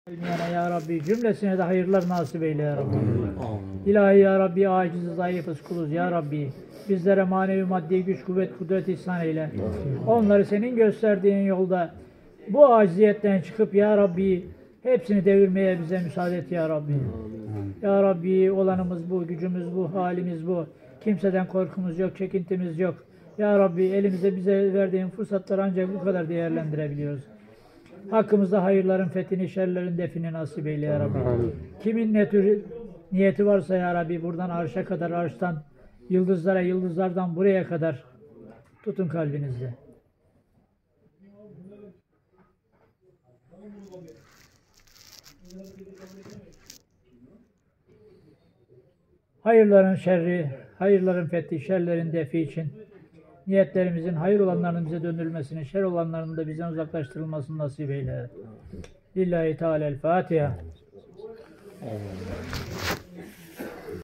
Yani ya Rabbi cümlesine de hayırlar nasip eyle ya Rabbi. İlahi ya Rabbi aciz zayıfız kuluz ya Rabbi. Bizlere manevi maddi güç kuvvet kudret ihsan eyle. Onları senin gösterdiğin yolda bu aciziyetten çıkıp ya Rabbi hepsini devirmeye bize müsaade et ya Rabbi. Ya Rabbi olanımız bu, gücümüz bu, halimiz bu. Kimseden korkumuz yok, çekintimiz yok. Ya Rabbi elimize bize verdiğin fırsatları ancak bu kadar değerlendirebiliyoruz. Hakkımızda hayırların fethini, şerlerin defini nasip eyle ya Rabbi. Kimin ne tür niyeti varsa ya Rabbi buradan arşa kadar, arştan yıldızlara, yıldızlardan buraya kadar tutun kalbinizde. Hayırların şerri, hayırların fethi, şerlerin defi için niyetlerimizin hayır olanlarının bize döndürülmesini, şer olanlarının da bizden uzaklaştırılmasını nasip eyle. Lillahi Teala'l-Fatiha.